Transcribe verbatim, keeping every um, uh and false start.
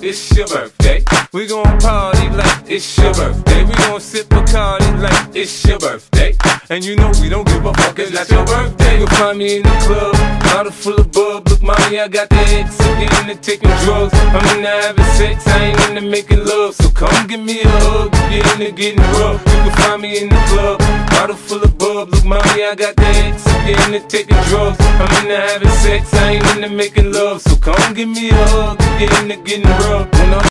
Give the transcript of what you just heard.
it's your birthday. We gon' party like it's your birthday. We gon' sip Bacardi like it's your birthday. And you know we don't give a fuck, it's not your birthday. You'll find me in the club, bottle full of bub. Look, mommy, I got the X, I'm getting into taking drugs. I'm into having sex, I ain't into making love. So come give me a hug, get into getting rough. You can find me in the club, bottle full of bub. Look, mommy, I got the X, I'm getting into taking drugs. I'm into having sex, I ain't into making love. So come give me a hug, get into getting rough. When I'm